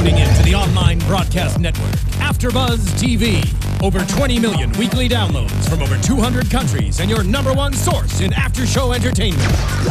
tuning in to the online broadcast network, AFTERBUZZ TV. Over 20 million weekly downloads from over 200 countries and your #1 source in after-show entertainment.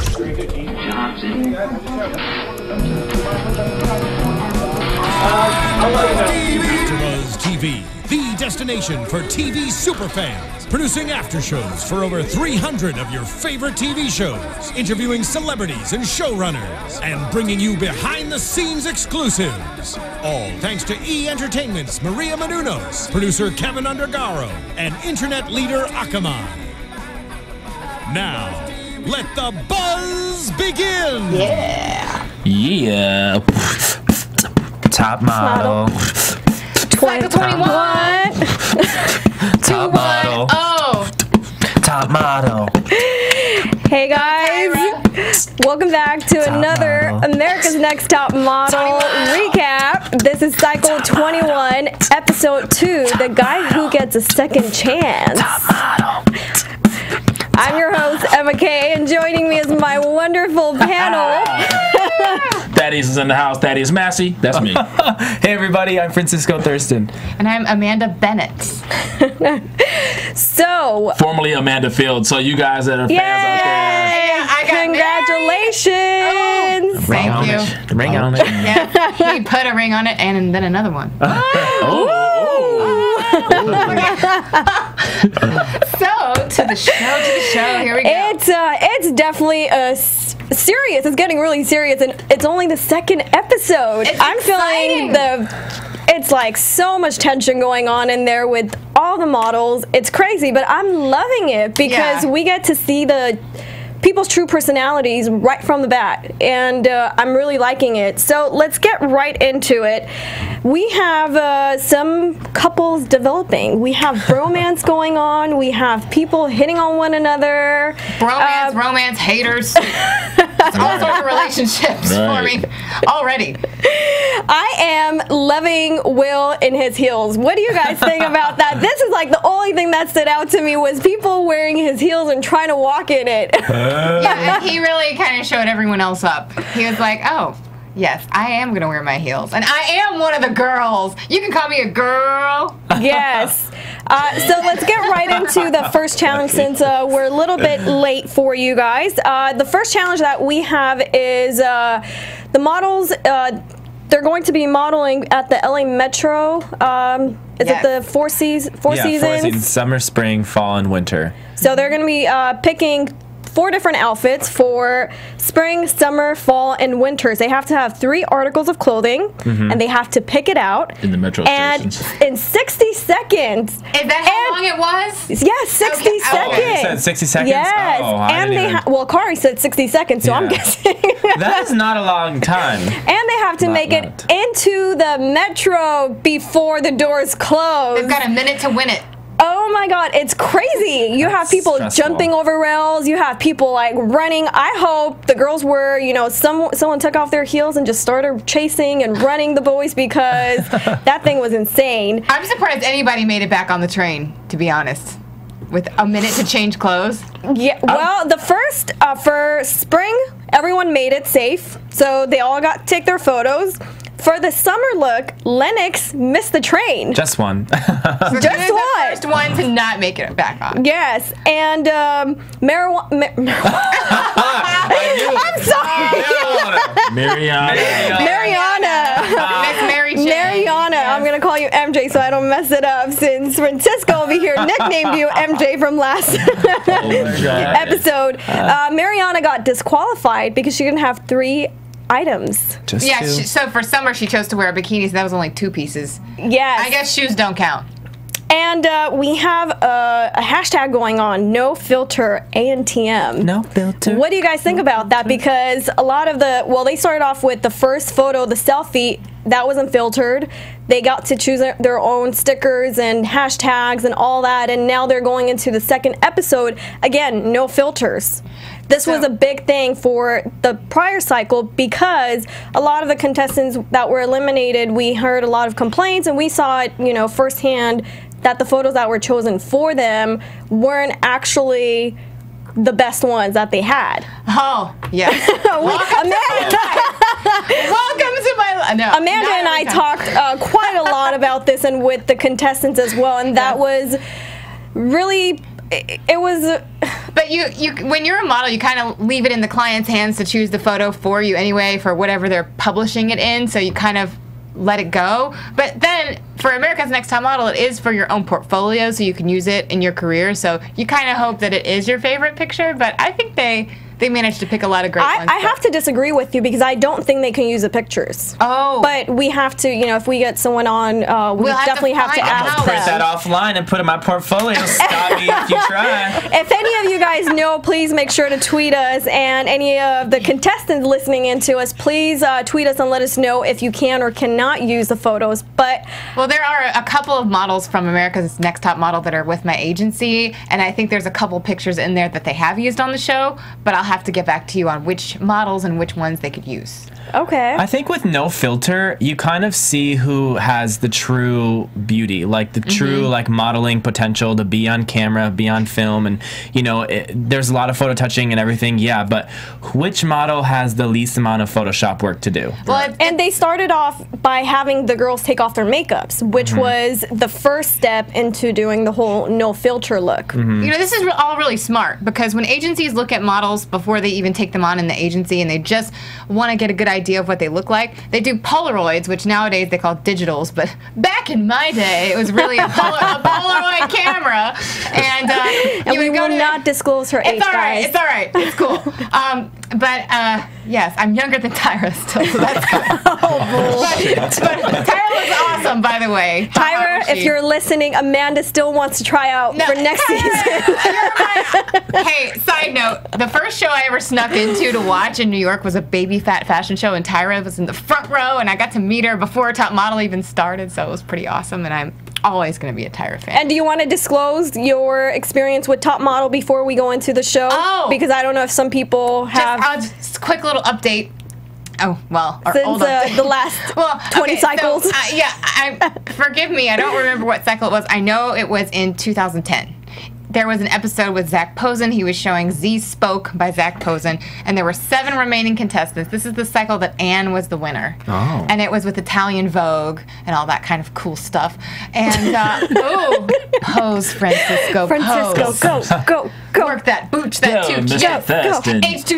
AFTERBUZZ TV, the destination for TV superfans. Producing after-shows for over 300 of your favorite TV shows, interviewing celebrities and showrunners, and bringing you behind-the-scenes exclusives. All thanks to E! Entertainment's Maria Menounos, producer Kevin Undergaro, and internet leader Akamai. Now, let the buzz begin! Yeah! Yeah! Top model. 2021! Top model. Oh! Top model. Hey guys! Welcome back to another America's Next Top Model recap. This is Cycle 21, Episode 2, The Guy Who Gets a Second Chance. Top model. I'm your host, Emma Kay, and joining me is my wonderful panel. Thaddeus is in the house. Thaddeus Massey. That's me. Hey everybody, I'm Francisco Thurston. And I'm Amanda Bennett. So, Formerly Amanda Field. So you guys that are fans out there. Congratulations! Thank you. The ring on it. Yeah, he put a ring on it and then another one. So, to the show, here we go. It's definitely serious. It's getting really serious, and it's only the second episode. I'm feeling it's like so much tension going on in there with all the models. It's crazy, but I'm loving it because we get to see the people's true personalities right from the bat, and I'm really liking it. So let's get right into it. We have some couples developing. We have romance going on. We have people hitting on one another. Romance, haters. All sorts of relationships for me already. I am loving Will in his heels. What do you guys think about that? This is like the only thing that stood out to me was people wearing his heels and trying to walk in it. Yeah, he really kind of showed everyone else up. He was like, oh, yes, I am going to wear my heels. And I am one of the girls. You can call me a girl. Yes. So let's get right into the first challenge since we're a little bit late for you guys. The first challenge that we have is the models, they're going to be modeling at the LA Metro. Is it the four seasons? 4 seasons, summer, spring, fall, and winter. So they're going to be picking 4 different outfits for spring, summer, fall, and winters. They have to have 3 articles of clothing, and they have to pick it out. In the metro stations. In 60 seconds. Is that how long it was? Yes, 60 seconds. Oh, you said 60 seconds? Yes. Oh, and they well, Kari said 60 seconds, so I'm guessing. That is not a long time. And they have to make it into the metro before the doors close. They've got a minute to win it. Oh my God, it's crazy. You have people jumping over rails. You have people like running. I hope the girls were, you know, someone took off their heels and just started chasing and running the boys because that thing was insane. I'm surprised anybody made it back on the train, to be honest. With a minute to change clothes. Yeah, well, the first, for spring, everyone made it safe. So they all got to take their photos. For the summer look, Lennox missed the train. Just one. So Just one. The first one to not make it back on. Yes, and marijuana. I'm sorry. Mariana. Miss Mary Jane. Mariana. Yes. I'm gonna call you MJ so I don't mess it up. Since Francisco over here nicknamed you MJ from last episode, Mariana got disqualified because she didn't have 3 items. Just Yeah, 2. so for summer she chose to wear a bikini, so that was only 2 pieces. Yes. I guess shoes don't count. And we have a hashtag going on, no filter ANTM. No filter. What do you guys think about that? Because a lot of they started off with the first photo, the selfie, that wasn't filtered. They got to choose their own stickers and hashtags and all that, and now they're going into the second episode. Again, no filters. This was a big thing for the prior cycle because a lot of the contestants that were eliminated, we heard a lot of complaints, and we saw it, you know, firsthand that the photos that were chosen for them weren't actually the best ones that they had. Oh, yes. Welcome to my life. Amanda and I talked quite a lot about this and with the contestants as well, and that was really, it was... But you when you're a model, you kind of leave it in the client's hands to choose the photo for you anyway, for whatever they're publishing it in, so you kind of let it go. But then for America's Next Top Model, it is for your own portfolio, so you can use it in your career. So you kind of hope that it is your favorite picture, but I think they managed to pick a lot of great ones. I have to disagree with you because I don't think they can use the pictures. Oh. But we have to, you know, if we get someone on, we definitely have to ask them. Print that offline and put in my portfolio. Stop me if you try. If any of you guys know, please make sure to tweet us, and any of the contestants listening into us, please tweet us and let us know if you can or cannot use the photos. But well, there are a couple of models from America's Next Top Model that are with my agency, and I think there's a couple pictures in there that they have used on the show, but I'll have to get back to you on which models and which ones they could use. Okay. I think with no filter, you kind of see who has the true beauty, like the true like modeling potential to be on camera, be on film, and you know, there's a lot of photo touching and everything, yeah, but which model has the least amount of Photoshop work to do? Well, and they started off by having the girls take off their makeups, which was the first step into doing the whole no filter look. You know, this is all really smart, because when agencies look at models before they even take them on in the agency and they just want to get a good idea of what they look like, they do Polaroids, which nowadays they call digitals, but back in my day it was really a Polaroid camera, and we will not disclose her age, guys. It's all right, it's cool. But yes, I'm younger than Tyra still, so that's good. But Tyra looks awesome, by the way. Tyra, if you're listening, Amanda still wants to try out for next season. Hey, side note, the first show I ever snuck into to watch in New York was a baby fat fashion show, and Tyra was in the front row, and I got to meet her before Top Model even started, so it was pretty awesome, and I'm always going to be a Tyra fan. And do you want to disclose your experience with Top Model before we go into the show? Oh. Because I don't know if some people have... Just a quick little update. Oh, well, since the last 20 cycles. So, forgive me, I don't remember what cycle it was. I know it was in 2010. There was an episode with Zach Posen. He was showing Z Spoke by Zach Posen, and there were 7 remaining contestants. This is the cycle that Anne was the winner. Oh. And it was with Italian Vogue and all that kind of cool stuff. And, pose, Francisco, pose. Go. Work that, booch that, Go, tooch. Mr. Thurston.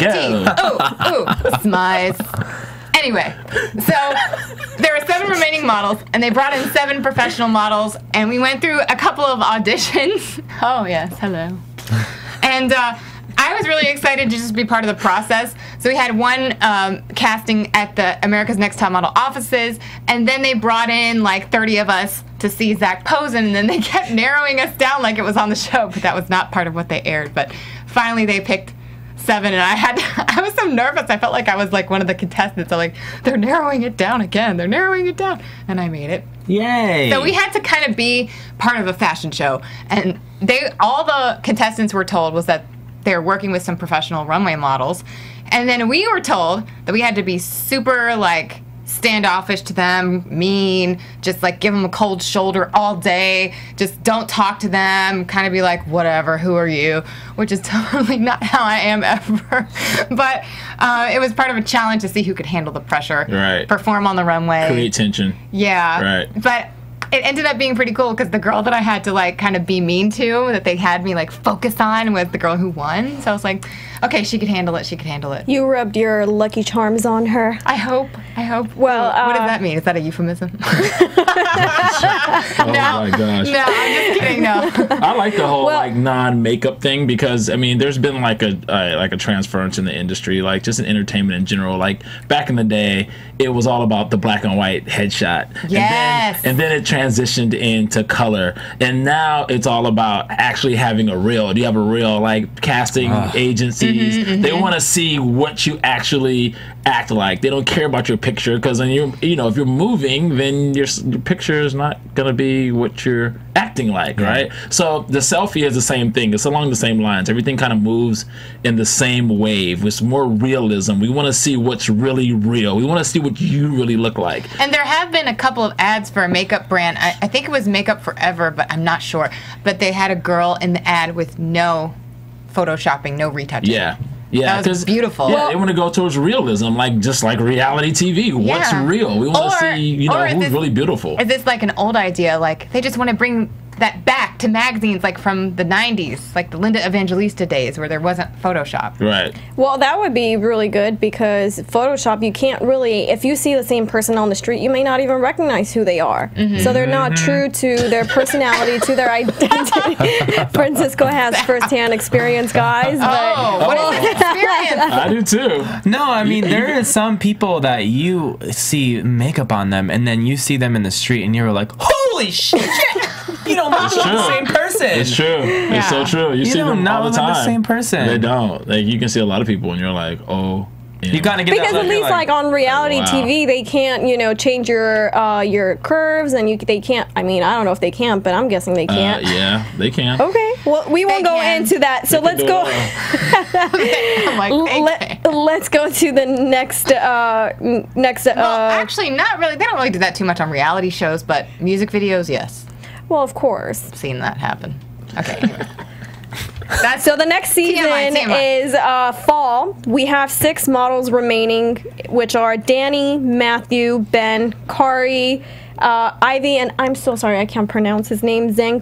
H2T. Smize. Anyway, so there were 7 remaining models, and they brought in 7 professional models, and we went through a couple of auditions. Oh, yes, hello. And I was really excited to just be part of the process. So we had one casting at the America's Next Top Model offices, and then they brought in like 30 of us to see Zach Posen, and then they kept narrowing us down like it was on the show, but that was not part of what they aired. But finally they picked 7, and I was so nervous. I felt like I was like one of the contestants. I'm like, they're narrowing it down again. They're narrowing it down. And I made it. Yay! So we had to kind of be part of a fashion show. And all the contestants were told was that they were working with some professional runway models. And then we were told that we had to be super, like, standoffish to them, mean, just like give them a cold shoulder all day, just don't talk to them, kind of be like, whatever, who are you, which is totally not how I am ever. But it was part of a challenge to see who could handle the pressure, right, perform on the runway, create tension. Yeah, right. But it ended up being pretty cool because the girl that I had to like kind of be mean to, that they had me like focus on, was the girl who won. So I was like, okay, she could handle it. She could handle it. You rubbed your Lucky Charms on her. I hope. Well, what does that mean? Is that a euphemism? Oh my gosh. No, I'm just kidding. No. I like the whole like non-makeup thing because I mean, there's been like a transference in the industry, like just in entertainment in general. Like back in the day, it was all about the black and white headshot. Yes. And then it transitioned into color, and now it's all about actually having a reel. Do you have a reel? Like casting agencies, they want to see what you actually act like. They don't care about your picture because then if you're moving, then your picture is not gonna be what you're acting like, right? So the selfie is the same thing. It's along the same lines. Everything kind of moves in the same wave. It's more realism. We want to see what's really real. We want to see what you really look like. And there have been a couple of ads for a makeup brand. I think it was Makeup Forever, but I'm not sure. But they had a girl in the ad with no photoshopping, no retouching. Yeah. Yeah, that was beautiful. Yeah, they want to go towards realism, like just like reality TV. What's real? We want to see, you know, who's really beautiful. Is this like an old idea? Like they just want to bring that back to magazines, like from the '90s, like the Linda Evangelista days, where there wasn't Photoshop. Right. Well, that would be really good because Photoshop, you can't really, if you see the same person on the street, you may not even recognize who they are. So they're not true to their personality, to their identity. Francisco has firsthand experience, guys. What is this experience? I do too. No, I mean, there are some people that you see makeup on them, and then you see them in the street, and you're like, holy shit! You don't look like the same person. It's true. It's so true. You see them all the time. Like the same person. They don't. Like you can see a lot of people, and you're like, oh. You gotta get because that at least like on reality TV, they can't, you know, change your curves, and they can't. I mean, I don't know if they can, but I'm guessing they can't. Yeah, they can. Okay. Well, we won't go into that. So let's go. Let's go to the next. Well, actually, not really. They don't really do that too much on reality shows, but music videos, yes. Well, of course. I've seen that happen. Okay. So the next season is fall. We have 6 models remaining, which are Danny, Matthew, Ben, Kari, Ivy, and I'm so sorry I can't pronounce his name. Zaquan.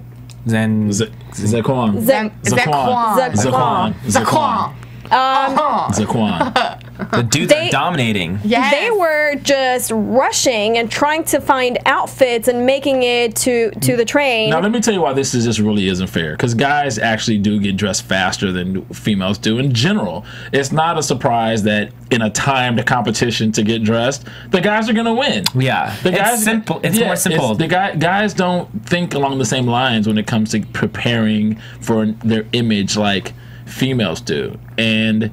The dudes are dominating. They were just rushing and trying to find outfits and making it to the train. Now let me tell you why this just really isn't fair. Because guys actually do get dressed faster than females do in general. It's not a surprise that in a timed competition to get dressed, the guys are gonna win. Yeah, it's simple. It's more simple. Guys don't think along the same lines when it comes to preparing for their image like females do, and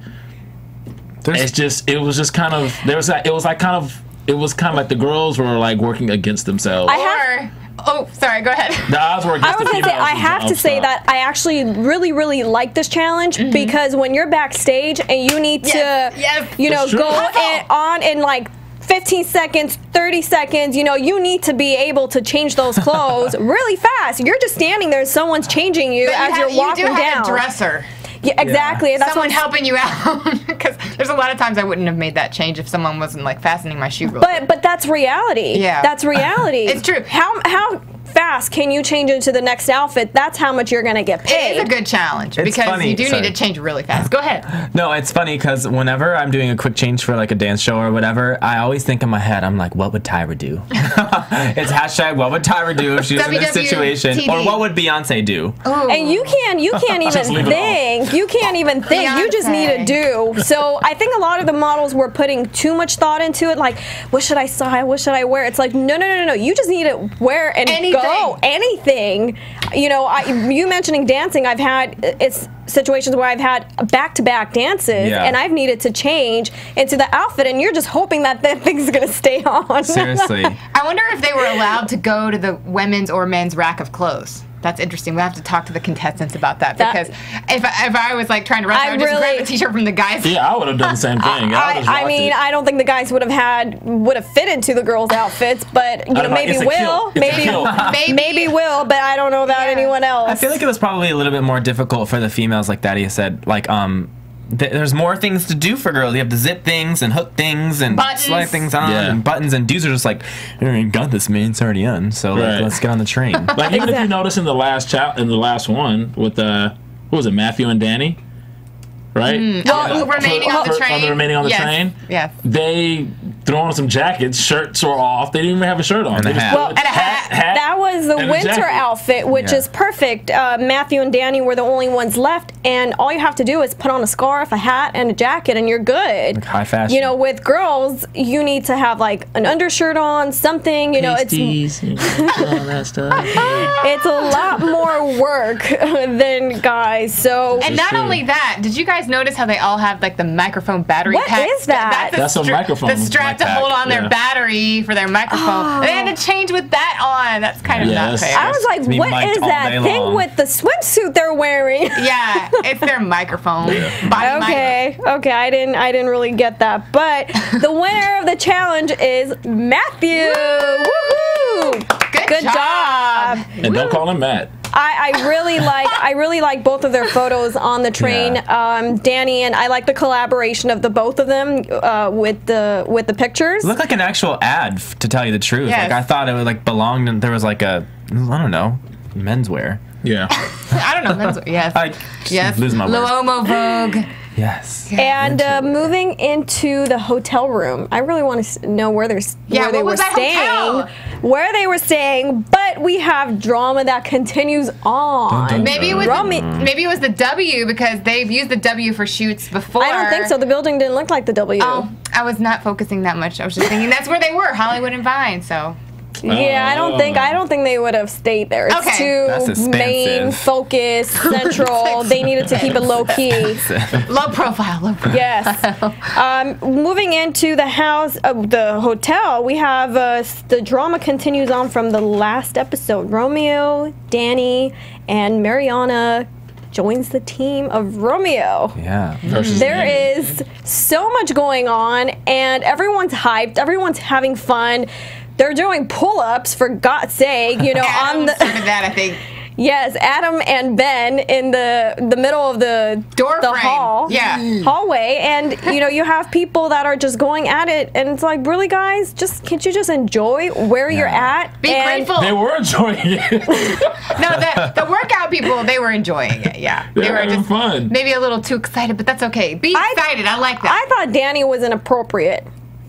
it was kind of like the girls were like working against themselves. Sorry, go ahead. The odds were against the females. I have to say that I actually really like this challenge because when you're backstage and you need to go on in like 15 seconds, 30 seconds, you know, you need to be able to change those clothes really fast. You're just standing there, someone's changing you as you're walking down. You do have a dresser. Yeah, exactly. Yeah. That's someone helping you out, because there's a lot of times I wouldn't have made that change if someone wasn't like fastening my shoe real quick. But that's reality. Yeah, that's reality. It's true. How fast can you change into the next outfit? That's how much you're gonna get paid. It is a good challenge because you do need to change really fast. Go ahead. No, it's funny because whenever I'm doing a quick change for like a dance show or whatever, I always think in my head, I'm like, what would Tyra do? It's hashtag what would Tyra do if she was in this situation, or what would Beyonce do? Ooh. And you can't even think. You can't even think. Beyonce. You just need to do. So I think a lot of the models were putting too much thought into it. Like, what should I style? What should I wear? It's like, no. You just need to wear and go anything. You know, you mentioning dancing. I've had situations where I've had back-to-back dances, and I've needed to change into the outfit, and you're just hoping that thing's gonna stay on. Seriously. I wonder if they were allowed to go to the women's or men's rack of clothes. That's interesting. We'll have to talk to the contestants about that, because if I was like trying to rush, I would just grab a t-shirt from the guys. Yeah, I would have done the same thing. I mean, I don't think the guys would have fitted to the girls' outfits, but you know, maybe will, maybe will, but I don't know about anyone else. I feel like it was probably a little bit more difficult for the females, like Thaddeus said. Like, there's more things to do for girls. You have to zip things and hook things and slide things on and buttons, and dudes are just like, I ain't got this, man. It's already on. So like, let's get on the train. Like even if you notice in the last one with what was it, Matthew and Danny, right? Remaining on the train. Remaining on the train. Yes. They threw on some jackets. Shirts were off. They didn't even have a shirt on. And a hat. Well, hat. That was the winter outfit, which is perfect. Matthew and Danny were the only ones left, and all you have to do is put on a scarf, a hat, and a jacket, and you're good. Like high fashion. You know, with girls, you need to have like an undershirt on, something. You know, it's all that stuff. It's a lot more work than guys. So, and not only that, did you guys notice how they all have like the microphone battery pack? What is that? That's a microphone. The strap to hold on their battery for their microphone. They had to change with that on. That's kind of not fair. I was like, what is that thing with the swimsuit they're wearing? Yeah, it's their microphone. Okay, I didn't really get that. But the winner of the challenge is Matthew. Woohoo! Good job. And don't call him Matt. I really like both of their photos on the train. Danny, and I like the collaboration of the both of them with the pictures. It looked like an actual ad, to tell you the truth. Yes. Like I thought it would like belonged, and there was like a, I don't know, menswear. Yeah. I don't know. Yes. Yes. Lose my words. Lomo Vogue. Yes. And moving into the hotel room, I really want to know where they were staying. Where they were staying, but we have drama that continues on. Maybe it was the W, because they've used the W for shoots before. I don't think so. The building didn't look like the W. Oh, I was not focusing that much. I was just thinking that's where they were, Hollywood and Vine. So. Yeah, I don't think they would have stayed there. It's too main, focused, central. They needed to keep it low key. Low profile. Yes. Moving into the house, the hotel, we have the drama continues on from the last episode. Romeo, Danny, and Mariana joins the team of Romeo. Yeah. There is so much going on, and everyone's hyped. Everyone's having fun. They're doing pull-ups, for God's sake, you know. Adam on the started that, I think. Yes, Adam and Ben in the middle of the hallway, and you know, you have people that are just going at it, and it's like, really, guys, can't you just enjoy where you're at? Be grateful. They were enjoying it. No, the workout people, they were enjoying it. Yeah, they were having fun. Maybe a little too excited, but that's okay. Be excited. I like that. I thought Danny was inappropriate.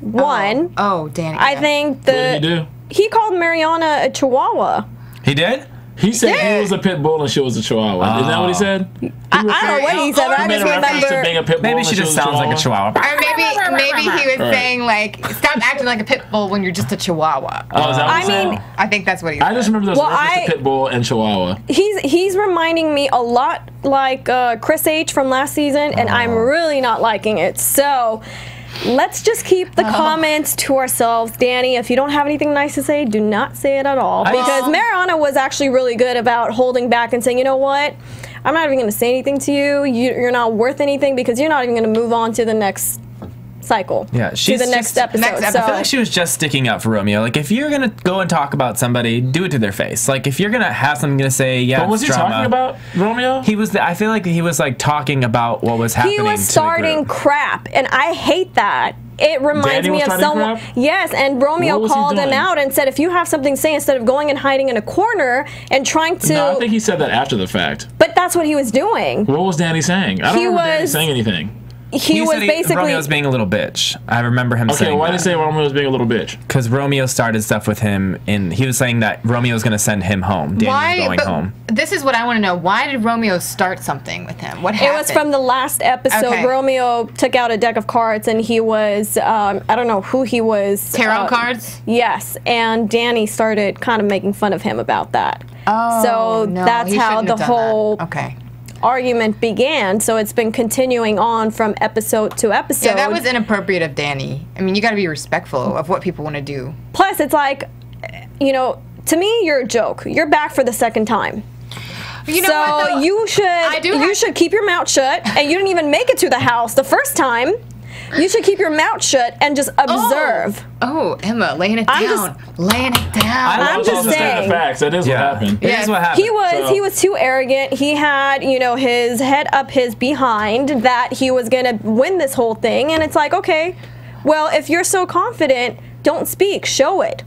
One. Oh, Danny. I think What did he do? He called Mariana a chihuahua. He did? He said he was a pit bull and she was a chihuahua. Isn't that what he said? I don't know what he said, but I just remember. Being a pit bull. Maybe she just sounds like a chihuahua. Or maybe he was saying, like, stop acting like a pit bull when you're just a chihuahua. Oh, is that what he said? I think that's what he said. I just remember there was a reference to pit bull and chihuahua. He's reminding me a lot like Chris H from last season, and I'm really not liking it. So let's just keep the comments to ourselves. Danny, if you don't have anything nice to say, do not say it at all. Because Mariana was actually really good about holding back and saying, you know what? I'm not even going to say anything to you. You're not worth anything, because you're not even going to move on to the next cycle. Yeah, she's to the next episode. I feel like she was just sticking up for Romeo. Like, if you're gonna go and talk about somebody, do it to their face. Like, if you're gonna have something to say, yeah. But was he talking about Romeo? He was. I feel like he was like talking about what was happening. He was starting crap, and I hate that. It reminds me of someone. Yes, and Romeo called him out and said, if you have something to say, instead of going and hiding in a corner and trying to. No, I think he said that after the fact. But that's what he was doing. What was Danny saying? I don't remember Danny saying anything. He was basically. Romeo was being a little bitch. I remember him saying. Okay, why did he say Romeo was being a little bitch? Because Romeo started stuff with him, and he was saying that Romeo was going to send him home. Danny was going home. This is what I want to know. Why did Romeo start something with him? What happened? It was from the last episode. Okay. Romeo took out a deck of cards, and he was, I don't know who he was. Tarot cards? Yes, and Danny started kind of making fun of him about that. Oh, so no, that's how the whole argument began. So it's been continuing on from episode to episode. Yeah, that was inappropriate of Danny. I mean, you got to be respectful of what people want to do. Plus, it's like, you know, to me, you're a joke. You're back for the second time. You know so what, you should keep your mouth shut, and you didn't even make it to the house the first time. You should keep your mouth shut and just observe. Oh, Emma, laying it down. Laying it down. I'm just saying. The facts. That is what happened. It is what happened. He was too arrogant. He had, you know, his head up his behind that he was going to win this whole thing. And it's like, okay, well, if you're so confident, don't speak. Show it.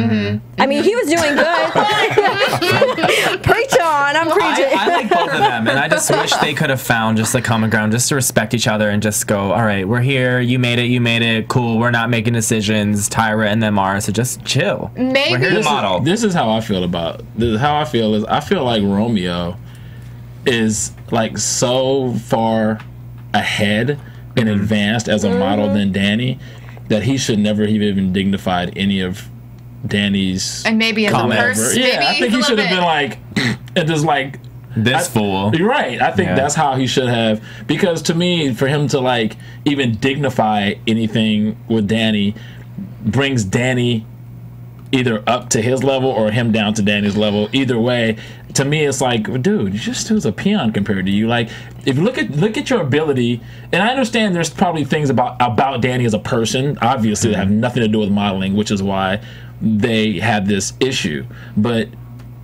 I mean, he was doing good. Preach on, I'm preaching. I like both of them, and I just wish they could have found just like common ground, just to respect each other and just go, all right, we're here, you made it, cool, we're not making decisions, Tyra and them are, so just chill. Maybe. We're here to model. This is how I feel about this. How I feel is I feel like Romeo is like so far ahead and advanced as a model than Danny that he should never have even dignified any of Danny's and maybe as a person, I think he should have been like, and just like this fool. You're right. I think that's how he should have, because to me, for him to like even dignify anything with Danny brings Danny either up to his level or him down to Danny's level. Either way, to me, it's like, dude, you just was a peon compared to you. Like, if you look at your ability, and I understand there's probably things about Danny as a person, obviously, that have nothing to do with modeling, which is why they had this issue. But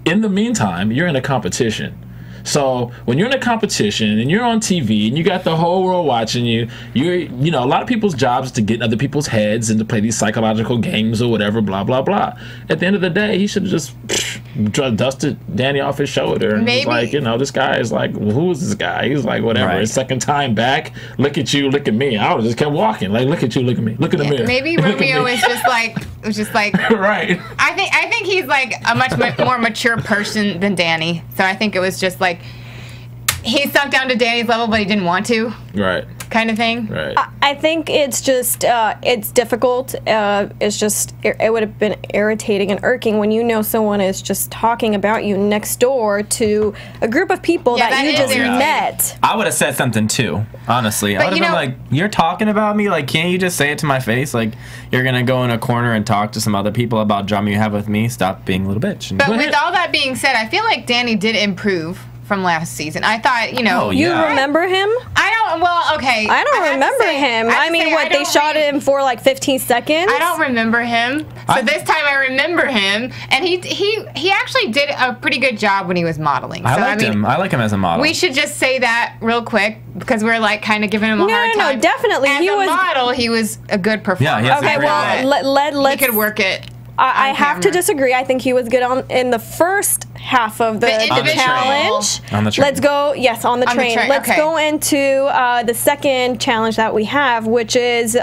in the meantime, you're in a competition. So when you're in a competition and you're on TV and you got the whole world watching you, you know, a lot of people's jobs is to get in other people's heads and to play these psychological games or whatever, blah, blah, blah. At the end of the day, he should have just dusted Danny off his shoulder and was like, you know, this guy is like, well, who is this guy? He's like, whatever. His second time back, look at you, look at me. I would have just kept walking. Like, look at you, look at me. Look in the mirror. Maybe Romeo is just like, right. I think he's like a much more mature person than Danny. So I think it was just like he sunk down to Danny's level, but he didn't want to. Right. Kind of thing. Right. I think it's just it's difficult. It's just it would have been irritating and irking when you know someone is just talking about you next door to a group of people that you just met. I would have said something too, honestly. I would have been like, "You're talking about me? Like, can't you just say it to my face? Like, you're gonna go in a corner and talk to some other people about drama you have with me? Stop being a little bitch." But with all that being said, I feel like Danny did improve from last season. I thought, you know, you remember him? Okay. I don't remember him. I mean, what, they shot him for like 15 seconds? I don't remember him. So this time I remember him, and he actually did a pretty good job when he was modeling. I liked him. I like him as a model. We should just say that real quick because we're like kind of giving him a hard time. No, definitely. As a model, he was a good performer. Yeah, okay, well, let's. He could work it. I have to disagree. I think he was good in the first half of the challenge. On the train. Let's go. Yes, on the train. Let's go into the second challenge that we have, which is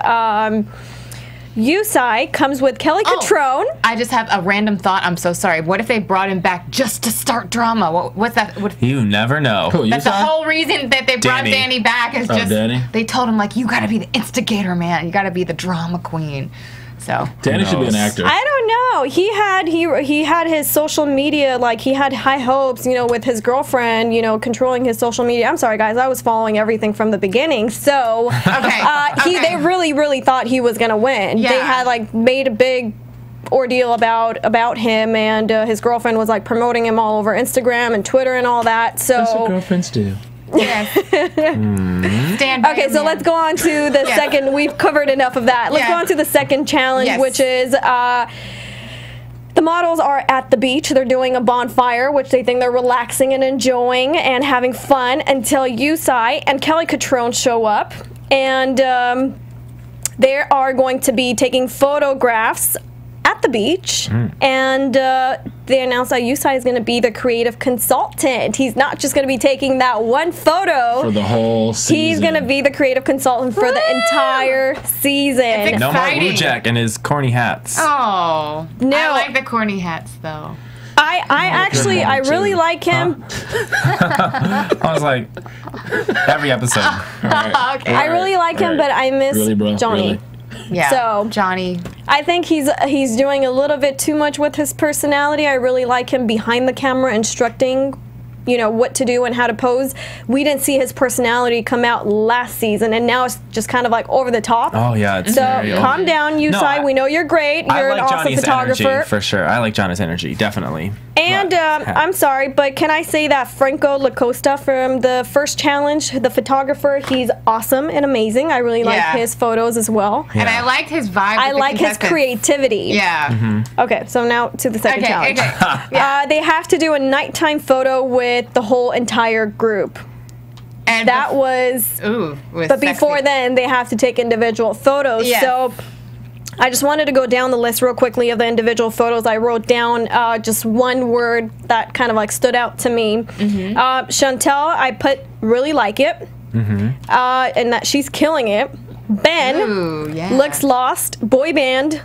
Yusai comes with Kelly Catrone. I just have a random thought. I'm so sorry. What if they brought him back just to start drama? What's that? You never know. That's the whole reason that they brought Danny back is just they told him like, you got to be the instigator, man. You got to be the drama queen. So Danny should be an actor. I don't know. He had his social media, like he had high hopes, you know, with his girlfriend, you know, controlling his social media. I'm sorry, guys, I was following everything from the beginning. So they really thought he was gonna win. Yeah. They had like made a big ordeal about him, and his girlfriend was like promoting him all over Instagram and Twitter and all that. So that's what girlfriends do. Yes. Okay, so let's go on to the second. We've covered enough of that. Let's go on to the second challenge, which is the models are at the beach. They're doing a bonfire, which they think they're relaxing and enjoying and having fun until Yusai and Kelly Catrone show up. And they are going to be taking photographs at the beach, and they announced that Yusai is going to be the creative consultant. He's not just going to be taking that one photo for the whole season. He's going to be the creative consultant for the entire season. No more Blue Jack and his corny hats. Oh, no! I like the corny hats though. I really like him. I was like, every episode. Okay. I really like him, but I miss Johnny. Really? Yeah. So Johnny, I think he's doing a little bit too much with his personality. I really like him behind the camera instructing, you know, what to do and how to pose. We didn't see his personality come out last season, and now it's just kind of like over the top. Oh yeah, it's so calm down, Yusai. We know you're great. You're an awesome photographer. Energy, for sure. I like Johnny's energy, definitely. And I'm sorry, but can I say that Franco Lacosta from the first challenge, the photographer, he's awesome and amazing. I really like his photos as well. And I liked his vibe. I like his creativity. Yeah. Okay, so now to the second challenge. They have to do a nighttime photo with the whole entire group. And that was... but before then, they have to take individual photos. Yeah. So I just wanted to go down the list real quickly of the individual photos. I wrote down just one word that kind of like stood out to me. Chantel, I put really like it. And that she's killing it. Ben looks lost. Boy band.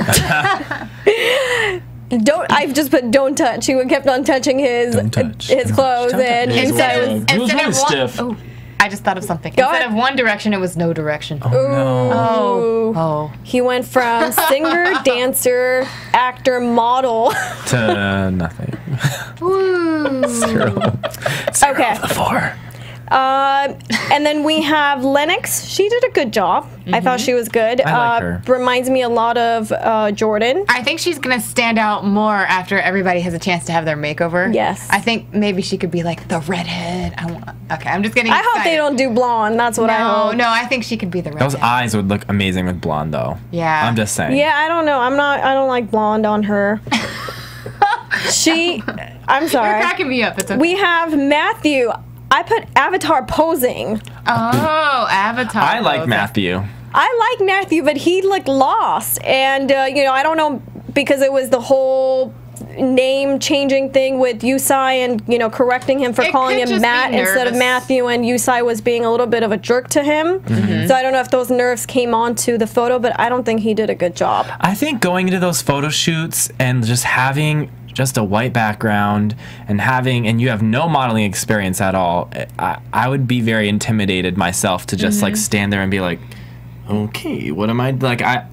I've just put don't touch. He kept on touching his clothes, and inside was really stiff. I just thought of something. Instead of One Direction, it was No Direction. Oh. He went from singer, dancer, actor, model to nothing. Zero. Okay. The 4. And then we have Lennox. She did a good job. I thought she was good. I like her. Reminds me a lot of Jordan. I think she's going to stand out more after everybody has a chance to have their makeover. Yes. I think maybe she could be like the redhead. Okay, I'm just getting excited. I hope they don't do blonde. That's what I hope. No, I think she could be the redhead. Those eyes would look amazing with blonde, though. Yeah. I'm just saying. Yeah, I don't know. I don't like blonde on her. I'm sorry. You're cracking me up. It's okay. We have Matthew. I put Avatar posing. Oh, Avatar. I like Matthew. I like Matthew, but he looked lost. And, you know, I don't know, because it was the whole name changing thing with Yusai and, you know, correcting him for calling him Matt instead of Matthew, and Yusai was being a little bit of a jerk to him. So I don't know if those nerves came onto the photo, but I don't think he did a good job. I think going into those photo shoots and just having just a white background and you have no modeling experience at all, I would be very intimidated myself to just like stand there and be like, okay, what am I like? But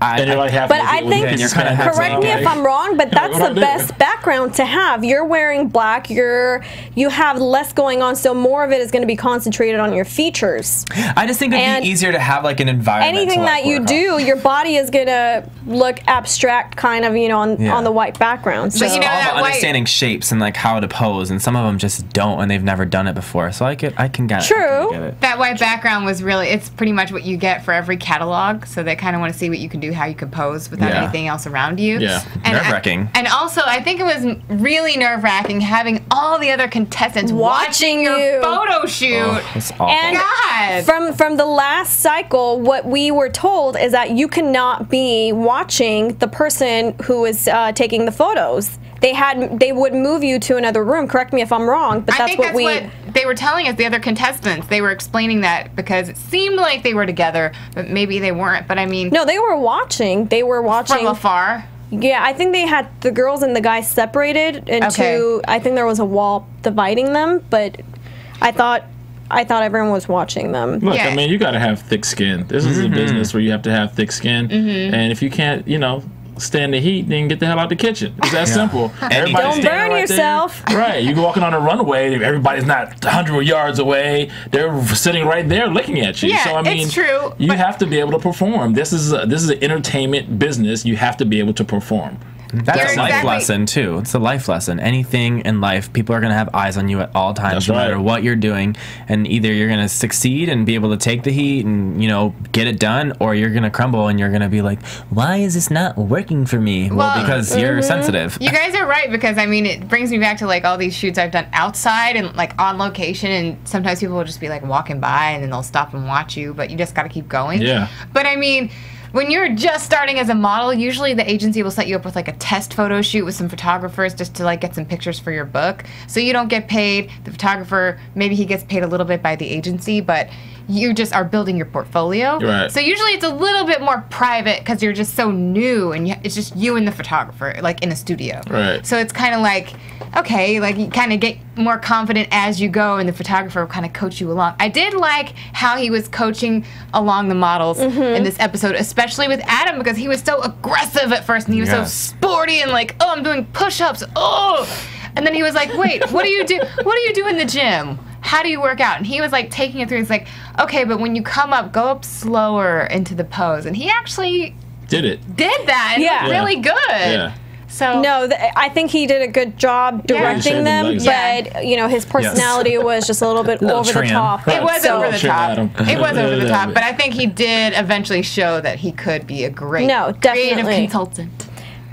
I think, correct me if I'm wrong, but that's the best background to have. You're wearing black. You have less going on, so more of it is going to be concentrated on your features. I just think it'd be easier to have like an environment. Anything that you do, your body is going to look abstract, kind of, you know, on the white background. So but you know, all about understanding shapes and like how to pose, and some of them just don't, and they've never done it before. So I can get it. True. That white background was it's pretty much what you get for every catalog. So they kind of want to see what you can do, how you can pose without anything else around you. Yeah, nerve-wracking. And also, I think it was really nerve-wracking having all the other contestants watching your photo shoot. Oh, that's awful. And God. from the last cycle, what we were told is that you cannot be watching the person who is taking the photos. They would move you to another room. Correct me if I'm wrong, but that's what they were telling us, the other contestants. They were explaining that because it seemed like they were together, but maybe they weren't. But I mean, no, they were watching. They were watching from afar. Yeah, I think they had the girls and the guys separated into. I think there was a wall dividing them, but I thought everyone was watching them. Look, I mean, you got to have thick skin. This is a business where you have to have thick skin, and if you can't, you know, stand the heat, then get the hell out the kitchen. It's that simple. Don't burn yourself. Right. You're walking on a runway, everybody's not 100 yards away. They're sitting right there looking at you. Yeah, so I mean, it's true. You have to be able to perform. This is an entertainment business. You have to be able to perform. That's a life lesson too. It's a life lesson. Anything in life, people are going to have eyes on you at all times, no matter what you're doing. And either you're going to succeed and be able to take the heat and, you know, get it done, or you're going to crumble and you're going to be like, why is this not working for me? Well, because you're sensitive. You guys are right, because I mean, it brings me back to like all these shoots I've done outside and like on location, and sometimes people will just be like walking by and then they'll stop and watch you, but you just got to keep going. Yeah. But I mean, when you're just starting as a model, usually the agency will set you up with like a test photo shoot with some photographers just to like get some pictures for your book. So you don't get paid. The photographer, maybe he gets paid a little bit by the agency, but you just are building your portfolio. Right. So usually it's a little bit more private because you're just so new and it's just you and the photographer, like in a studio. Right. So it's kind of like, okay, like you kind of get more confident as you go, and the photographer will kind of coach you along. I did like how he was coaching along the models in this episode, especially with Adam, because he was so aggressive at first and he was so sporty and like, oh, I'm doing push-ups, oh. And then he was like, wait, what do you do? What do you do in the gym? How do you work out? And he was like taking it through. He's like, okay, but when you come up, go up slower into the pose. And he actually did that. And it was really good. Yeah. So no, I think he did a good job directing them, but you know, his personality was just a little bit over the top. It was over the top. It was over the top, but I think he did eventually show that he could be a great creative consultant.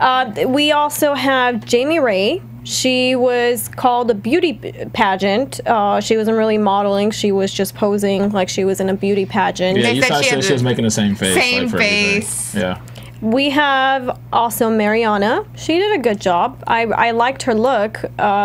We also have Jamie Ray. She was called a beauty pageant. She wasn't really modeling. She was just posing like she was in a beauty pageant. Yeah, you said she was making the same face. Same face. Yeah. We have also Mariana. She did a good job. I liked her look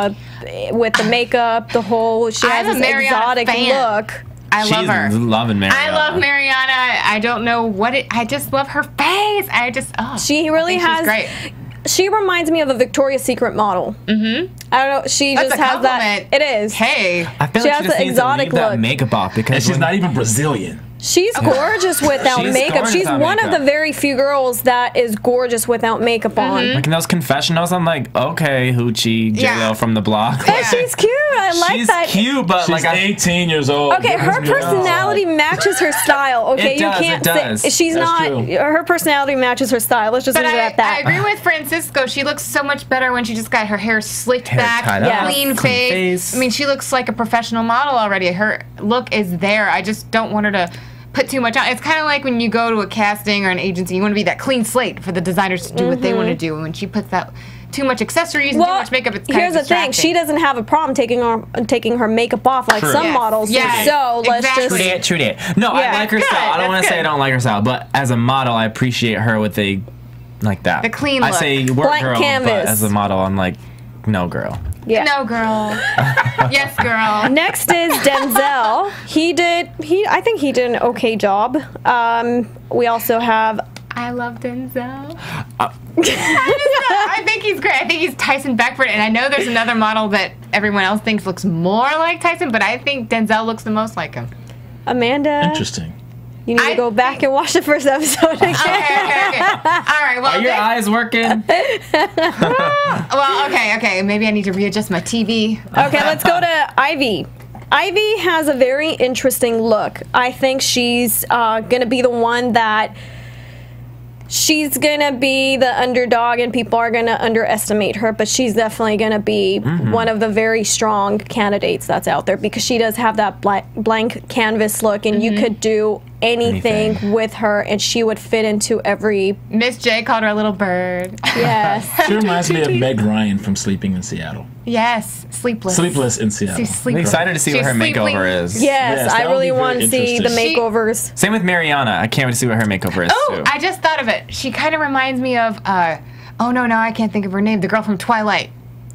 with the makeup, the whole. She has this exotic look. I love her. Loving Mariana. I love Mariana. I don't know what I just love her face. She really has. She's great. She reminds me of a Victoria's Secret model. I don't know. She just has that. It is. Hey, I feel like she just needs to leave that makeup off because she's not even Brazilian. She's gorgeous without makeup. She's one of the very few girls that is gorgeous without makeup on. Like in those confessionals, I'm like, okay, Hoochie, J-Lo from the block. But she's cute. I like that. She's cute, but she's like 18 years old. Okay, her personality matches her style. Okay, you can't say she's not. Her personality matches her style. Let's just leave it at that. I agree with Francisco. She looks so much better when she just got her hair slicked back, clean face. I mean, she looks like a professional model already. Her look is there. I just don't want her to put too much on. It's kind of like when you go to a casting or an agency, you want to be that clean slate for the designers to do what they want to do. And when she puts that too much accessories and too much makeup, it's kind here's of the thing: she doesn't have a problem taking her makeup off like some models do. So let's just true date. No, I like her style. I don't want to say I don't like her style, but as a model, I appreciate her with a like that. The clean look. I say work blank girl, canvas. but as a model, I'm like, no girl. Yeah. No, girl. Yes, girl. Next is Denzel. I think he did an okay job. We also have. I love Denzel. I think he's great. I think he's Tyson Beckford, and I know there's another model that everyone else thinks looks more like Tyson, but I think Denzel looks the most like him. Amanda. Interesting. You need to go back and watch the first episode again. Okay. All right. Well, are your eyes working? Well, okay. Maybe I need to readjust my TV. Okay, let's go to Ivy. Ivy has a very interesting look. I think she's gonna be the one that. She's gonna be the underdog, and people are gonna underestimate her. But she's definitely gonna be one of the very strong candidates that's out there because she does have that blank canvas look, and you could do anything with her, and she would fit into every. Miss J called her a little bird. Yes. She reminds me of Meg Ryan from Sleeping in Seattle. Yes, Sleepless. Sleepless in Seattle. She's sleeping. I'm excited to see what her makeover is. Yes, I really want to see the interesting. makeovers. Same with Mariana. I can't wait to see what her makeover is Oh, too. I just thought of it. She kind of reminds me of. Oh no, I can't think of her name. The girl from Twilight.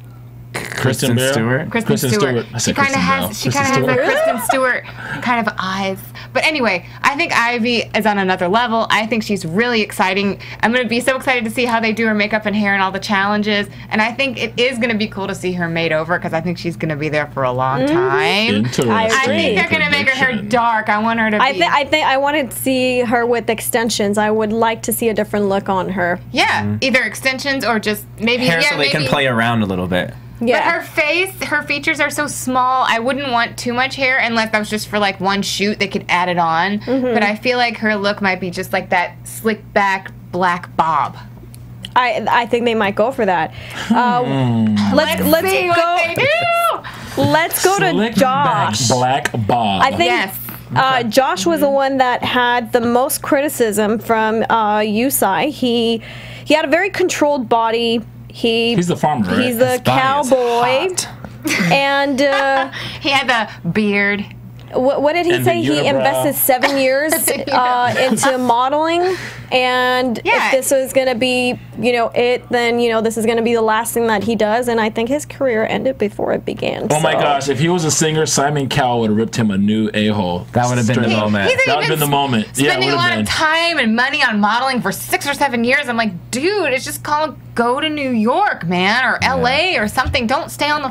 Kristen Bell? Stewart. Kristen Stewart. I She said kind of Kristen Bell. has. She Kristen kind of has Stewart. that Kristen Stewart kind of eyes. But anyway, I think Ivy is on another level. I think she's really exciting. I'm going to be so excited to see how they do her makeup and hair and all the challenges. And I think it is going to be cool to see her made over because I think she's going to be there for a long time. Interesting. I I think they're going to make her hair prediction. dark. I want her to be. I think I want to see her with extensions. I would like to see a different look on her. Yeah, either extensions or just maybe Hair so they can play around a little bit. Yeah. But her face, her features are so small. I wouldn't want too much hair unless that was just for like one shoot. They could add it on. But I feel like her look might be just like that slick back black bob. I think they might go for that. Let's see go. what they do. Let's go to Slick Josh. back Black Bob. I think Yes. Josh was the one that had the most criticism from USI. He had a very controlled body. He's the farmer, right? He's the His body is cowboy. hot. And He had the beard. what did he And say? the He unibrow. invested 7 years into modeling. And Yeah. if this was going to be, then, this is going to be the last thing that he does. And I think his career ended before it began. Oh my so. gosh, if he was a singer, Simon Cowell would have ripped him a new a-hole. That would have been the Straight up. moment. He's That would have been the moment. Yeah, it Spending would a have lot been. of time and money on modeling for 6 or 7 years. I'm like, dude, it's just called go to New York, man, or LA or something. Don't stay on the.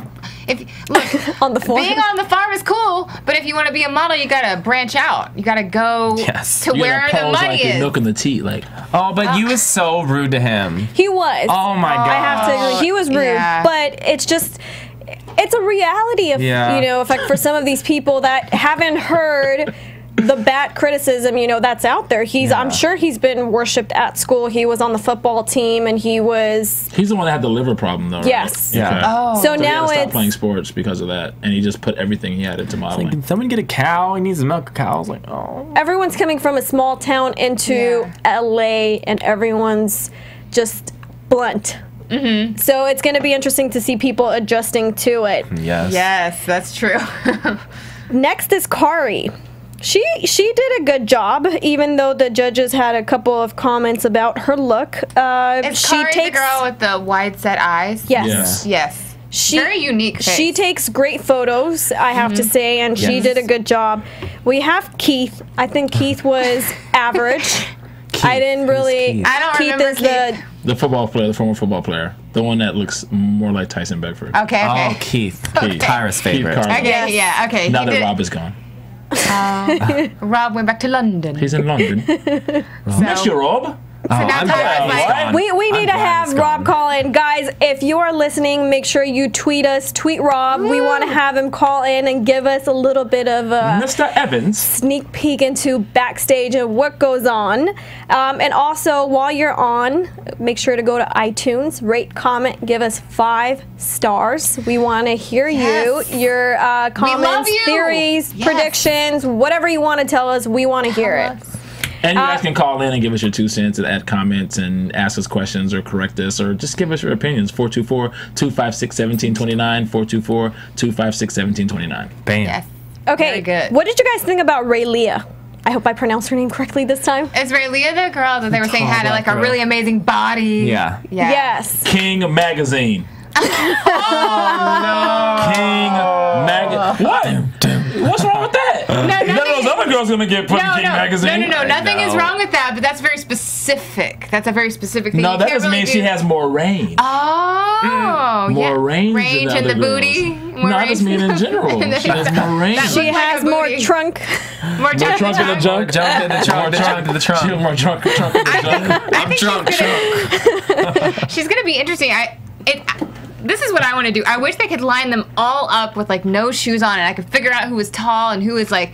Look, On the farm. Being on the farm is cool, but if you want to be a model, you gotta branch out. You gotta go Yes. to You where gotta the pose money like you're is. milking the teat, like. Oh, but you was so rude to him. He was. Oh my god. I have to agree. He was rude, Yeah. but it's just. It's a reality of, if like for some of these people that haven't heard the bad criticism, that's out there. I'm sure he's been worshipped at school. He was on the football team and he was. He's the one that had the liver problem, though, right? Yes. Yeah. Okay. Oh. So So he had now to stop it's. playing sports because of that, and he just put everything he had into modeling. Can someone get a cow? He needs to milk a cow. I was like, oh. Everyone's coming from a small town into LA and everyone's just blunt. So it's going to be interesting to see people adjusting to it. Yes. Yes, that's true. Next is Kari. She did a good job, even though the judges had a couple of comments about her look. Is She Kari the takes girl with the wide set eyes? yes. Yes. She, Very unique face. She takes great photos, I have to say, and she Yes. did a good job. We have Keith. I think Keith was average. I didn't really. Keith? I don't Keith remember is the. The football player, the former football player, the one that looks more like Tyson Beckford. Okay, okay. Oh, Keith. Keith. Tyra's favorite. Keith Carter. Okay, yeah, okay. Now He that did- Rob is gone, Rob went back to London. he's in London. Miss you, Rob. So now Tyra's like, We need to have Rob call in. Guys, if you are listening, make sure you tweet us, tweet Rob. We want to have him call in and give us a little bit of a Mr. Evans sneak peek into backstage of what goes on. And also, while you're on, make sure to go to iTunes, rate, comment, give us 5 stars. We want to hear you, your comments, theories, predictions, whatever you want to tell us. We want to hear it. And you guys can call in and give us your 2 cents and add comments and ask us questions or correct us or just give us your opinions. 424-256-1729. 424-256-1729. Bam. yes. Okay, Very good. what did you guys think about Ray Leah? I hope I pronounced her name correctly this time. Is Rayleigh the girl that they were saying had like a really amazing body? Yeah. Yes. King Magazine. King Magazine. What? What's wrong with that? None of those other girls gonna get put in King Magazine. No. Nothing is wrong with that, but that's very specific. That's a very specific thing. No, You that can't doesn't really mean she has more range. Oh, More range range than in the other booty. girls. No, I just mean in general. She has more range. That She looks like has a more booty. trunk. More junk Trunk in the junk. Jump in the trunk. She has more trunk in the junk. I'm drunk. She's gonna be interesting. This is what I want to do. I wish they could line them all up with like no shoes on, and I could figure out who was tall and who was like,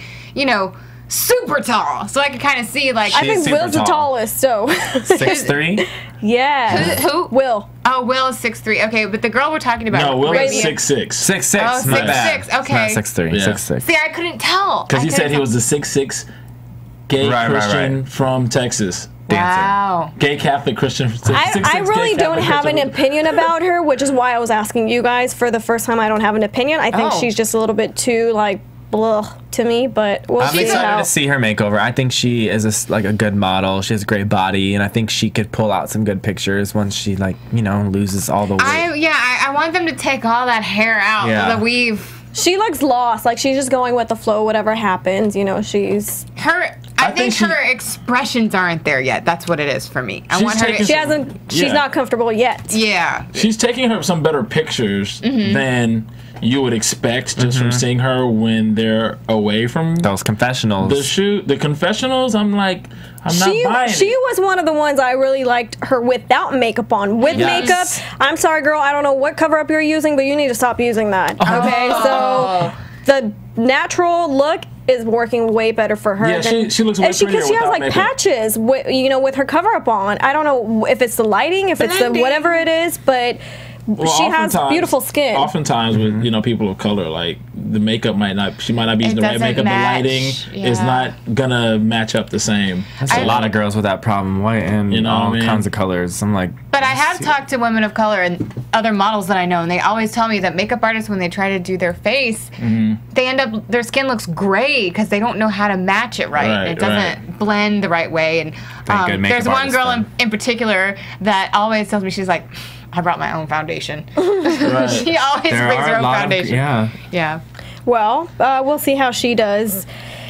super tall. So I could kind of see like. I think super Will's the tall. tallest, so. 6'3". Yeah. Who? Will. Oh, Will is 6'3". Okay, but the girl we're talking about. No, Will is Rayleigh- 6'6". 6'6". Oh, my bad. 6'6", okay. It's not 6'3". Yeah. 6'6". See, I couldn't tell. Because he said he was a 6'6" gay Christian from Texas. Wow. Gay Catholic Christian. I really don't have an opinion about her, which is why I was asking you guys for the first time. I don't have an opinion. I think she's just a little bit too like blah to me, but we'll I'm see excited how. to see her makeover. I think she is a good model. She has a great body, and I think she could pull out some good pictures once she loses all the weight. I want them to take all that hair out, Yeah. the weave. She looks lost. Like she's just going with the flow. Whatever happens, she's. I think her expressions aren't there yet. That's what it is for me. I want her to. She hasn't. She's not comfortable yet. Yeah. She's taking her some better pictures than you would expect just from seeing her when they're away from Those confessionals. the shoot. The confessionals, I'm not buying She it. was one of the ones I really liked her without makeup on. With makeup, I'm sorry, girl. I don't know what cover up you're using, but you need to stop using that. Okay, so the natural look is working way better for her. Yeah, she looks way and she prettier has without like makeup. patches, with her cover up on. I don't know if it's the lighting, if it's the whatever it is, but. She has beautiful skin. Oftentimes with people of color, like the makeup she might not be using the right makeup. match. The lighting is not gonna match up the same. There's a lot of girls with that problem, white and all kinds of colors. I'm like, But I have talked to women of color and other models that I know, and they always tell me that makeup artists, when they try to do their face, they end up, their skin looks gray because they don't know how to match it right. It doesn't blend the right way. And there's one girl in particular that always tells me, she's like, I brought my own foundation. She always brings her own foundation. Yeah. Well, we'll see how she does.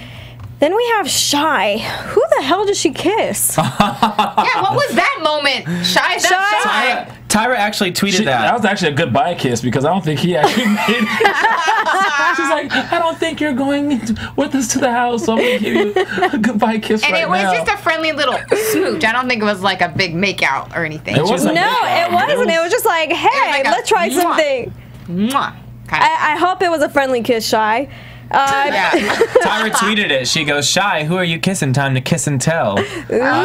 Then we have Shy. Who the hell did she kiss? Yeah, what was that moment? Shy. Tyra actually tweeted that. That was actually a goodbye kiss because I don't think he actually made it. She's like, I don't think you're going with us to the house, so I'm going to give you a goodbye kiss And right now. it was just a friendly little smooch. I don't think it was like a big makeout or anything. It wasn't. No, it wasn't. It was just like, hey, like a let's try mwah. something. Mwah. I hope it was a friendly kiss, Shy. Tyra tweeted it. She goes, Shy, who are you kissing? Time to kiss and tell. On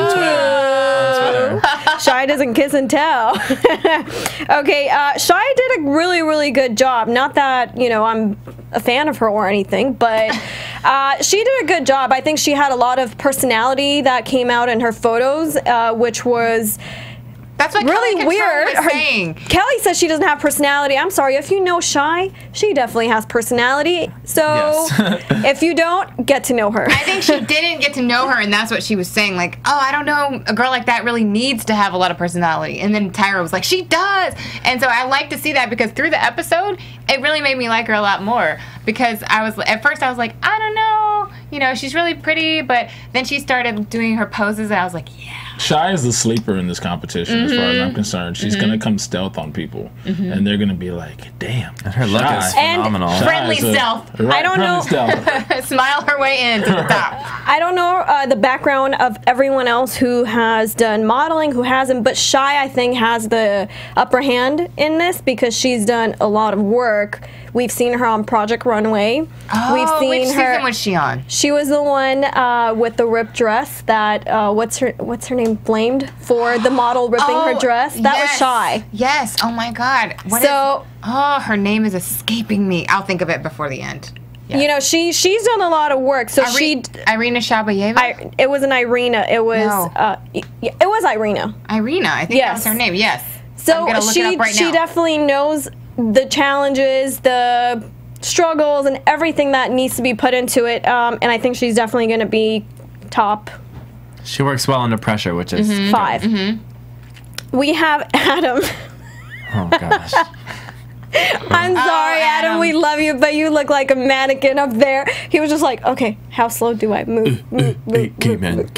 Twitter. Shy doesn't kiss and tell. Okay, Shy did a really, really good job. Not that, I'm a fan of her or anything, but she did a good job. I think she had a lot of personality that came out in her photos, which was... That's what really Kelly weird. was saying. Kelly says she doesn't have personality. I'm sorry. If you know Shy, she definitely has personality. So if you don't, get to know her. I think she didn't get to know her, and that's what she was saying. Like, I don't know, a girl like that really needs to have a lot of personality. And then Tyra was like, she does. And so I like to see that because through the episode, it really made me like her a lot more. Because at first I was like, I don't know, she's really pretty, but then she started doing her poses, and I was like, yeah. Shy is the sleeper in this competition, as far as I'm concerned. She's gonna come stealth on people, and they're gonna be like, "Damn, Her look is phenomenal. Friendly stealth. I don't know. Smile her way in to the top. I don't know the background of everyone else who has done modeling, who hasn't, but Shy, I think, has the upper hand in this because she's done a lot of work. We've seen her on Project Runway. Oh, We've seen which her. season was she on? She was the one with the ripped dress that what's her name, blamed for the model ripping her dress. That was Shy. Yes. Oh my God. Her name is escaping me. I'll think of it before the end. Yes. You know, she's done a lot of work. So Irina Shabayeva. It was an Irina. It was it was Irina. Irina. I think that was her name. Yes. So I'm gonna look it up right now. She definitely knows the challenges, the struggles, and everything that needs to be put into it. And I think she's definitely going to be top. She works well under pressure, which is 5. We have Adam. Oh gosh. I'm sorry, Adam. We love you, but you look like a mannequin up there. He was just like, okay, how slow do I move? Keep in.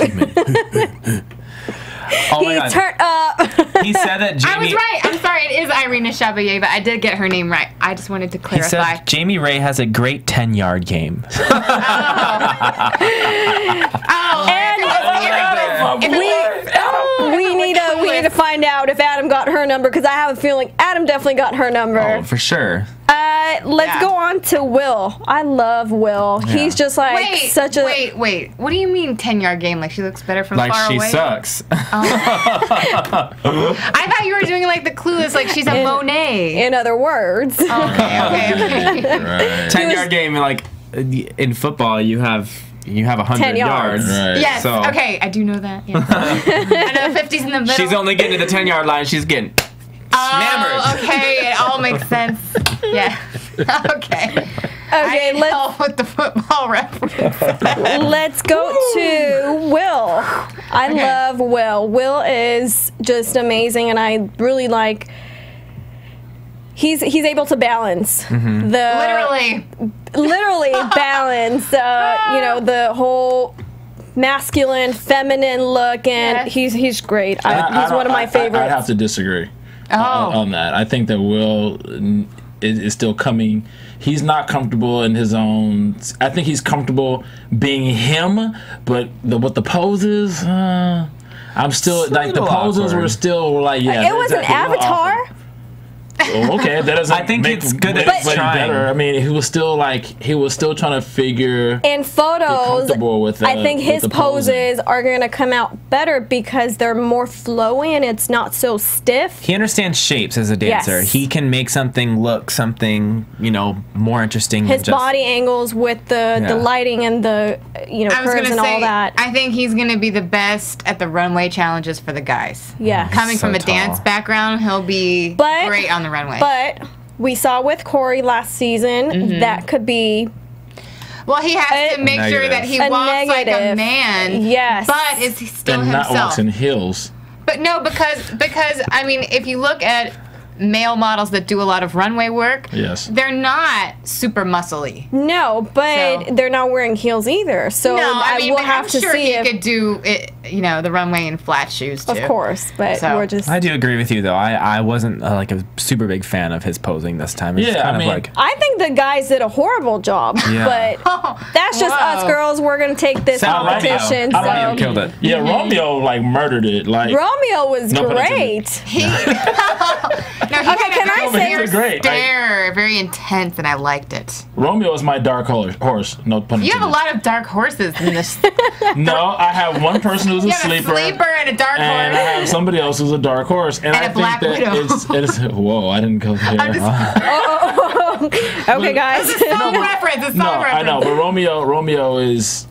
Oh my He's God. turned up. He said that Jamie. I was right. I'm sorry. It is Irina Shabayeva. I did get her name right. I just wanted to He clarify. said Jamie Ray has a great 10-yard game. We need to find out if Adam got her number because I have a feeling Adam definitely got her number. Oh, for sure. Let's go on to Will. I love Will. Yeah. He's just like such a. Wait. What do you mean 10-yard game? Like she looks better from Like far she away? sucks. I thought you were doing like the Clueless, like she's a Monet. In other words. Okay. Right. 10-yard game, like in football, you have 100 10 yards. Right. Yes. So- Okay. I do know that. Yes. I know 50's in the middle. She's only getting to the 10-yard line. She's getting Oh, okay. It all makes sense. Yeah. Okay. Okay, let's with the football reference. let's go to Will. I love Will. Will is just amazing, and I really like. He's able to balance the literally balance. You know, the whole masculine, feminine look, and he's great. He's one of my favorites. I have to disagree on that. I think that Will is still coming. He's not comfortable in his own. I think he's comfortable being him, but with the poses, I'm still like the poses were still like It was an avatar. Oh, okay, that doesn't. I think make it's good that it it's trying. better. I mean, he was still trying to figure. In photos, comfortable with, I think his with the posing. poses are going to come out better because they're more flowy and it's not so stiff. He understands shapes as a dancer. Yes. He can make something look more interesting. His than just, body angles with the lighting and the curves and all that. I think he's gonna be the best at the runway challenges for the guys. Yeah. Coming So from a tall. dance background, he'll be great on the runway. But we saw with Corey last season that could be. Well, he has to make sure that he A walks like a negative. man. Yes. But is he still and not himself? walks in heels. But no, because I mean, if you look at male models that do a lot of runway work, Yes. they're not super muscly. No, but they're not wearing heels either. So I mean, will but have I'm to sure see he if. could do it, the runway in flat shoes too. Of course, but we're just. I do agree with you though. I wasn't like a super big fan of his posing this time. It's Yeah, kind I mean- of like I think the guys did a horrible job, Yeah. but that's just us Whoa. girls. We're gonna take this competition. Romeo killed it. Yeah, Romeo like murdered it. Like Romeo was No pun great. He can I say- Romeo great. stare, very intense, and I liked it. Romeo is my dark horse. No pun You have a intended. lot of dark horses in this. No, I have one person who's a You have sleeper. a sleeper and a dark And I horse. have somebody else who's a dark horse, and I a think black that widow. it's whoa, I didn't go there. Okay, guys. It's a song reference. It's a No, song reference. I know, but Romeo is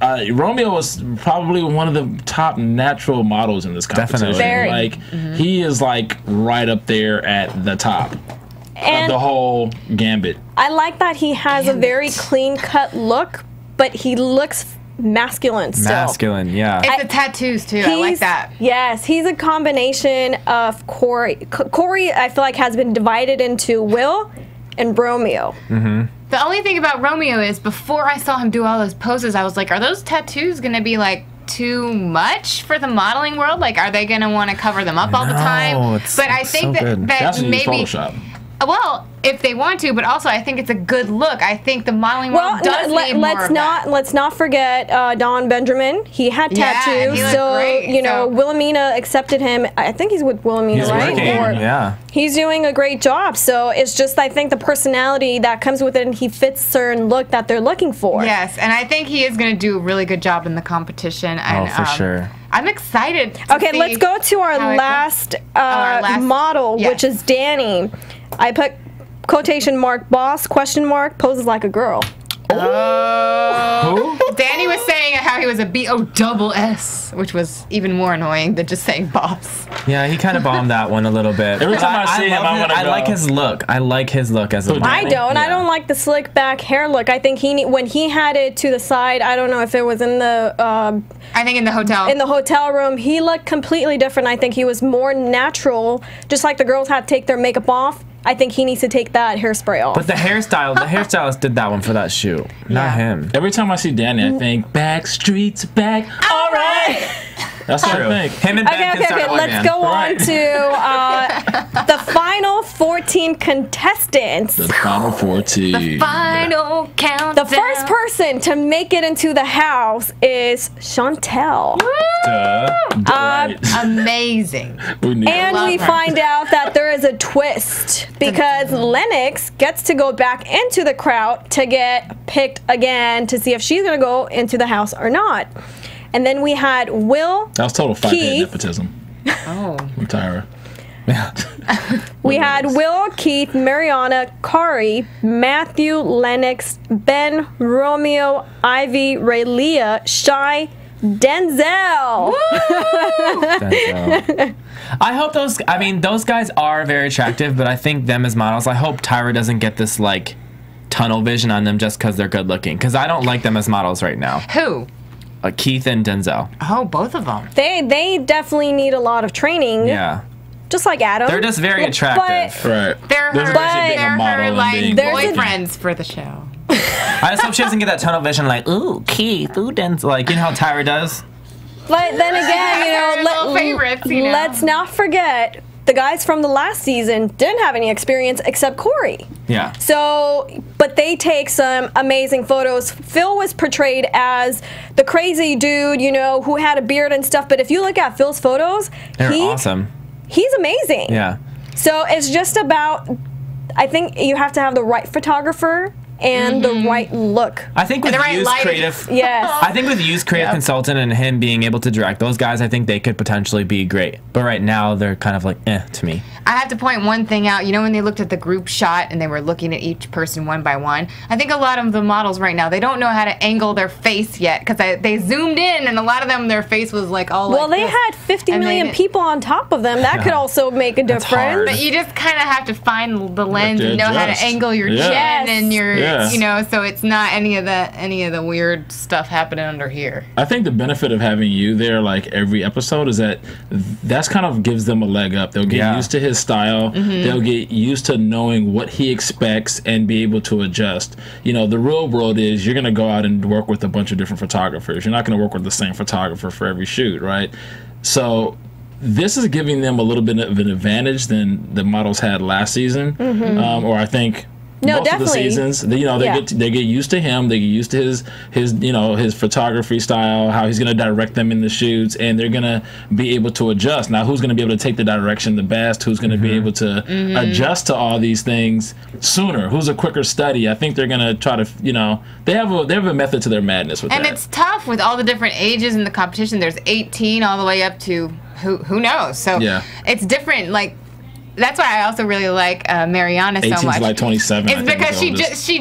probably one of the top natural models in this competition. Definitely. Very. Like he is like right up there at the top of And the whole gambit. I like that he has a very clean cut look, but he looks masculine still. masculine. Yeah. It's the tattoos too. I like that. Yes, he's a combination of Corey. Corey, I feel like, has been divided into Will and Romeo. The only thing about Romeo is before I saw him do all those poses, I was like, are those tattoos gonna be like too much for the modeling world? Like, are they going to want to cover them up all the time? But I think so that That's maybe Photoshop. Well, if they want to, but also I think it's a good look. I think the modeling world does need more of that. Let's not forget Don Benjamin. He had tattoos, he looked so great, you know Wilhelmina accepted him. I think he's with Wilhelmina, He's right? working, yeah. He's doing a great job. So it's just I think the personality that comes with it, and he fits certain look that they're looking for. Yes, and I think he is going to do a really good job in the competition. And, for sure. I'm excited. To see let's go to our last model, which is Danny. I put quotation mark boss question mark poses like a girl. Oh. Danny was saying how he was a B-O-double-S, which was even more annoying than just saying boss. Yeah, he kind of bombed that one a little bit. Every time I see him, I want to go. I like his look. I like his look as a model. I don't like the slick back hair look. I think when he had it to the side, I don't know if it was in the I think in the hotel. In the hotel room, he looked completely different. I think he was more natural, just like the girls had to take their makeup off. I think he needs to take that hairspray off. But the hairstylist did that one for that shoot, not him. Every time I see Danny, I think back streets back. All right. That's what I think. Him and Ben can start a boy Let's band. go on to the final 14 contestants. The final 14. The final countdown. The first person to make it into the house is Chantel. Right. Amazing. And we find out that there is a twist because Lennox gets to go back into the crowd to get picked again to see if she's going to go into the house or not. And then we had Will. That was total 5-day nepotism. Oh. From Tyra. We had Will, Keith, Mariana, Kari, Matthew, Lennox, Ben, Romeo, Ivy, Raylia, Shy, Denzel. Denzel. I hope those guys are very attractive, but I think them as models, I hope Tyra doesn't get this like tunnel vision on them just because they're good looking, because I don't like them as models right now. Who? Keith and Denzel. Oh, both of them. They definitely need a lot of training. Yeah. Just like Adam. They're just very attractive. Right. They're her like boyfriends for the show. I just hope she doesn't get that tunnel vision like, ooh, Keith, ooh, Denzel. Like, you know how Tyra does? But then again, let's not forget the guys from the last season didn't have any experience except Corey. Yeah. So, but they take some amazing photos. Phil was portrayed as the crazy dude, you know, who had a beard and stuff. But if you look at Phil's photos, they're awesome. He's amazing. Yeah. So it's just about, I think you have to have the right photographer and the right look. I think with creative, I think with You's creative consultant and him being able to direct those guys, I think they could potentially be great. But right now, they're kind of like, to me. I have to point one thing out. You know when they looked at the group shot and they were looking at each person one by one? I think a lot of the models right now, they don't know how to angle their face yet because they zoomed in and a lot of them, their face was like all well, like they had 50 million people on top of them. That could also make a difference. But you just kind of have to find the lens and know how to angle your chin and your, you know, so it's not any of the weird stuff happening under here. I think the benefit of having you there, like every episode, is that's kind of gives them a leg up. They'll get used to his style. They'll get used to knowing what he expects and be able to adjust. You know, the real world is you're going to go out and work with a bunch of different photographers. You're not going to work with the same photographer for every shoot, right? So this is giving them a little bit of an advantage than the models had last season, or I think. Most of the seasons, you know, they get used to him. They get used to his you know, his photography style, how he's going to direct them in the shoots, and they're going to be able to adjust. Now, who's going to be able to take the direction the best? Who's going to be able to adjust to all these things sooner? Who's a quicker study? I think they're going to try to, you know, they have a method to their madness with that. And it's tough with all the different ages in the competition. There's 18 all the way up to who knows. So it's different. Like. That's why I also really like Mariana so much. 18 to like 27. It's because she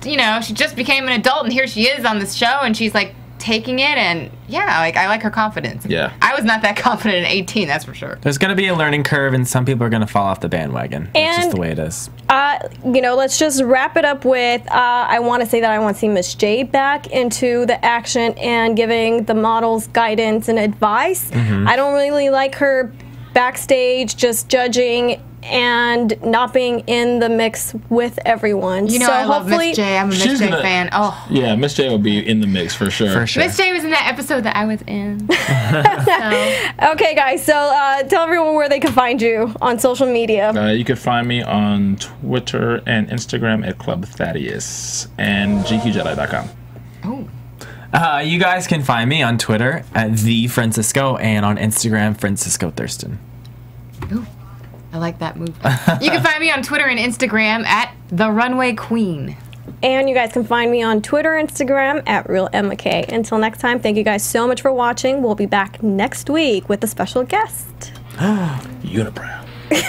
just became an adult and here she is on this show and she's like taking it and like I like her confidence. Yeah. I was not that confident at 18, that's for sure. There's going to be a learning curve and some people are going to fall off the bandwagon. It's just the way it is. You know, let's just wrap it up with I want to say that I want to see Miss J back into the action and giving the models guidance and advice. I don't really like her backstage just judging and not being in the mix with everyone. You know, so I love hopefully, Miss J. I'm a Miss J fan. Oh, yeah, Miss J will be in the mix for sure. For sure. Miss J was in that episode that I was in. Okay, guys. So tell everyone where they can find you on social media. You can find me on Twitter and Instagram at Club Thaddeus and GQJedi.com. Oh. You guys can find me on Twitter at the Francisco and on Instagram Francisco Thurston. Ooh, I like that move. You can find me on Twitter and Instagram at The Runway Queen. And you guys can find me on Twitter, Instagram at RealMcKay. Until next time, thank you guys so much for watching. We'll be back next week with a special guest. Unibrow.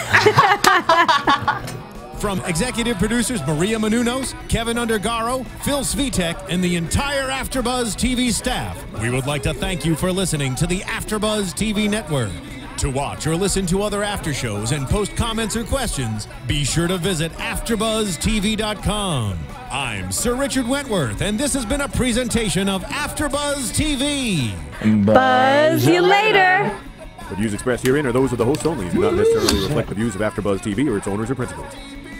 From executive producers Maria Menounos, Kevin Undergaro, Phil Svitek, and the entire AfterBuzz TV staff, we would like to thank you for listening to the AfterBuzz TV network. To watch or listen to other after shows and post comments or questions, be sure to visit AfterBuzzTV.com. I'm Sir Richard Wentworth, and this has been a presentation of AfterBuzz TV. Buzz you later. The views expressed herein are those of the host only and do not necessarily reflect the views of AfterBuzz TV or its owners or principals.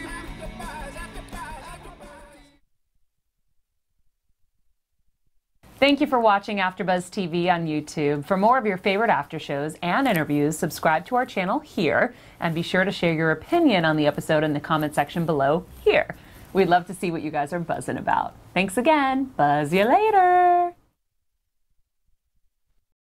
Thank you for watching AfterBuzz TV on YouTube. For more of your favorite after shows and interviews, subscribe to our channel here, and be sure to share your opinion on the episode in the comment section below here. We'd love to see what you guys are buzzing about. Thanks again. Buzz you later.